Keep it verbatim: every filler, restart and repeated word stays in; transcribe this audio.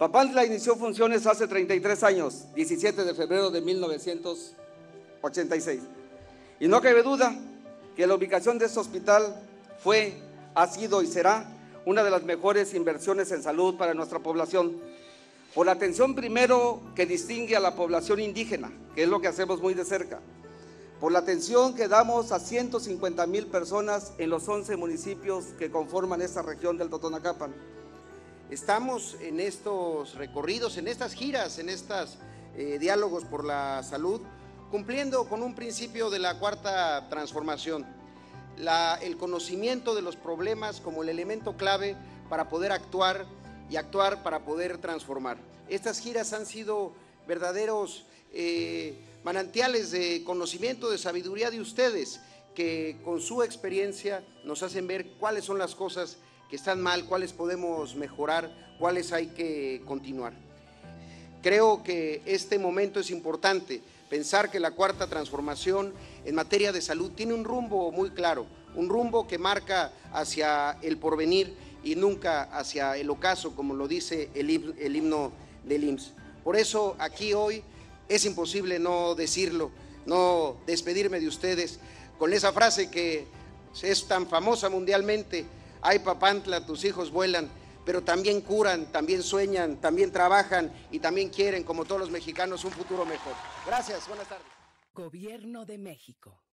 Papantla inició funciones hace treinta y tres años, diecisiete de febrero de mil novecientos ochenta y seis. Y no cabe duda que la ubicación de este hospital fue, ha sido y será una de las mejores inversiones en salud para nuestra población, por la atención primero que distingue a la población indígena, que es lo que hacemos muy de cerca, por la atención que damos a ciento cincuenta mil personas en los once municipios que conforman esta región del Totonacapan. Estamos en estos recorridos, en estas giras, en estos eh, diálogos por la salud, cumpliendo con un principio de la cuarta transformación, la, el conocimiento de los problemas como el elemento clave para poder actuar y actuar para poder transformar. Estas giras han sido verdaderos eh, manantiales de conocimiento, de sabiduría de ustedes, que con su experiencia nos hacen ver cuáles son las cosas que están mal, cuáles podemos mejorar, cuáles hay que continuar. Creo que este momento es importante, pensar que la cuarta transformación en materia de salud tiene un rumbo muy claro, un rumbo que marca hacia el porvenir y nunca hacia el ocaso, como lo dice el, el himno del I M S S. Por eso aquí hoy es imposible no decirlo, no despedirme de ustedes con esa frase que es tan famosa mundialmente: ay Papantla, tus hijos vuelan, pero también curan, también sueñan, también trabajan y también quieren, como todos los mexicanos, un futuro mejor. Gracias, buenas tardes. Gobierno de México.